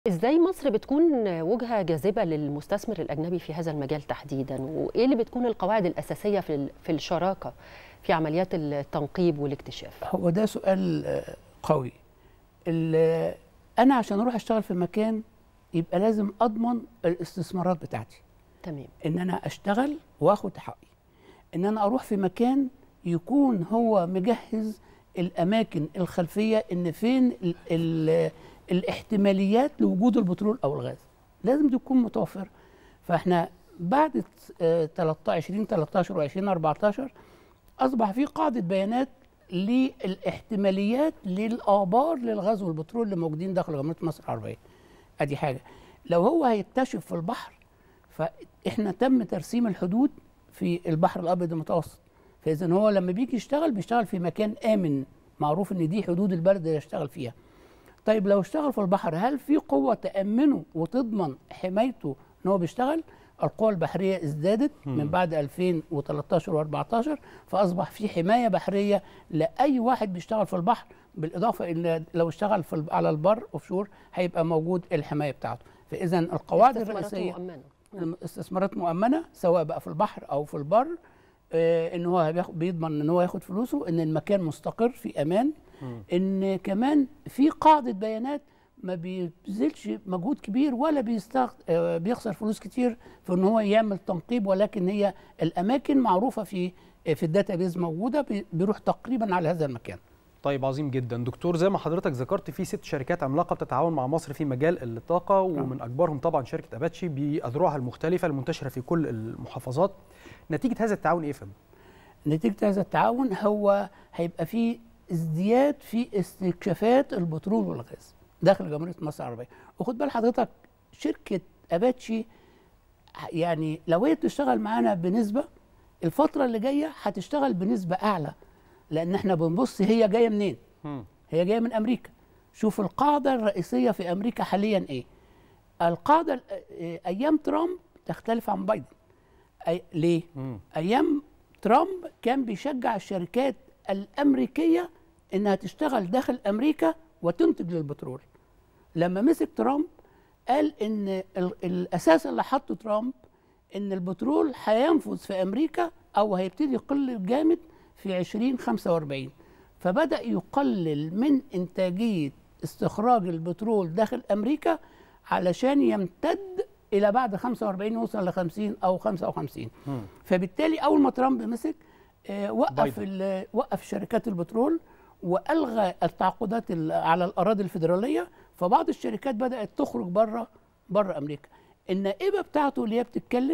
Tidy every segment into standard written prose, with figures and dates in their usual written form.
ازاي مصر بتكون وجهة جاذبة للمستثمر الأجنبي في هذا المجال تحديدا، وإيه اللي بتكون القواعد الأساسية في الشراكة في عمليات التنقيب والاكتشاف؟ هو ده سؤال قوي. أنا عشان أروح أشتغل في مكان يبقى لازم أضمن الاستثمارات بتاعتي. تمام. إن أنا أشتغل وآخد حقي. إن أنا أروح في مكان يكون هو مجهز الأماكن الخلفية إن فين الاحتماليات لوجود البترول أو الغاز. لازم دي تكون متوفرة. فإحنا بعد 2013 و 2014 أصبح في قاعدة بيانات للاحتماليات للآبار للغاز والبترول اللي موجودين داخل جمهورية مصر العربية. أدي حاجة. لو هو هيكتشف في البحر فإحنا تم ترسيم الحدود في البحر الأبيض المتوسط. فإذا هو لما بيجي يشتغل بيشتغل في مكان آمن، معروف إن دي حدود البلد اللي يشتغل فيها. طيب لو اشتغل في البحر هل في قوة تأمنه وتضمن حمايته إن هو بيشتغل؟ القوى البحرية ازدادت من بعد 2013 و14، فأصبح في حماية بحرية لأي واحد بيشتغل في البحر، بالإضافة إن لو اشتغل على البر أوفشور هيبقى موجود الحماية بتاعته. فإذا القواعد الرئيسية استثمارات مؤمنة سواء بقى في البحر أو في البر، إن هو بيضمن إن هو ياخد فلوسه، إن المكان مستقر في أمان، إن كمان في قاعدة بيانات ما بيبذلش مجهود كبير ولا بيخسر فلوس كتير في ان هو يعمل تنقيب، ولكن هي الاماكن معروفه في الداتابيز موجوده، بيروح تقريبا على هذا المكان. طيب عظيم جدا دكتور. زي ما حضرتك ذكرت في 6 شركات عملاقه بتتعاون مع مصر في مجال الطاقه، ومن اكبرهم طبعا شركه اباتشي باذرعها المختلفه المنتشره في كل المحافظات. نتيجه هذا التعاون ايه يا فندم؟ نتيجه هذا التعاون هو هيبقى في ازدياد في استكشافات البترول والغاز داخل جمهورية مصر العربية. وخد بال حضرتك شركة أباتشي يعني لو هي بتشتغل معانا بنسبة، الفترة اللي جاية هتشتغل بنسبة أعلى، لأن احنا بنبص هي جاية منين؟ هي جاية من أمريكا. شوف القاعدة الرئيسية في أمريكا حاليا إيه؟ القاعدة أيام ترامب تختلف عن بايدن. ليه؟ أيام ترامب كان بيشجع الشركات الأمريكية إنها تشتغل داخل أمريكا وتنتج للبترول. لما مسك ترامب قال ان الاساس اللي حطه ترامب ان البترول هينفذ في امريكا او هيبتدي يقل جامد في 2045، فبدأ يقلل من انتاجية استخراج البترول داخل امريكا علشان يمتد الى بعد 45 يوصل ل 50 او 55. فبالتالي اول ما ترامب مسك وقف شركات البترول والغى التعاقدات على الاراضي الفيدراليه، فبعض الشركات بدات تخرج بره امريكا. النائبه بتاعته اللي هي بتتكلم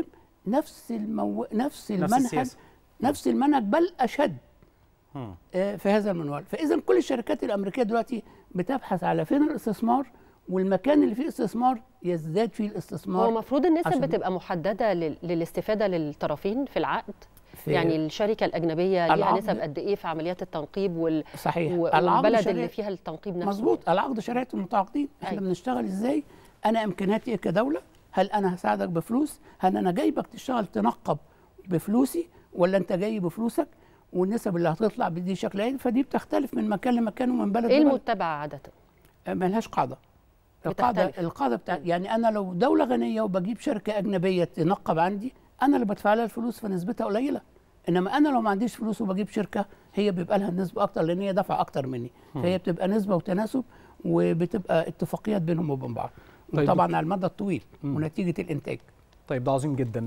نفس المنهج بل اشد في هذا المنوال. فاذا كل الشركات الامريكيه دلوقتي بتبحث على فين الاستثمار، والمكان اللي فيه استثمار يزداد فيه الاستثمار. هو المفروض النسب بتبقى محدده للاستفاده للطرفين في العقد؟ يعني الشركة الأجنبية ليها نسب قد إيه في عمليات التنقيب صحيح. والبلد اللي فيها التنقيب نفسه؟ مظبوط. العقد شريعة المتعاقدين. احنا بنشتغل ازاي؟ أنا إمكانياتي إيه كدولة؟ هل أنا هساعدك بفلوس؟ هل أنا جايبك تشتغل تنقب بفلوسي ولا أنت جاي بفلوسك؟ والنسب اللي هتطلع بدي شكل ايه؟ فدي بتختلف من مكان لمكان ومن بلد ايه المتبع عادة؟ ملهاش قاعدة. القاعدة بتاعت يعني أنا لو دولة غنية وبجيب شركة أجنبية تنقب عندي، أنا اللي بدفع لها الفلوس فنسبتها قليلة. انما انا لو ما عنديش فلوس وبجيب شركه هي بيبقى لها النسبه اكتر لان هي دافعه اكتر مني. فهي بتبقى نسبه وتناسب وبتبقى اتفاقيات بينهم وبين بعض. طيب طبعا على المدى الطويل ونتيجه الانتاج. طيب ده عظيم جدا.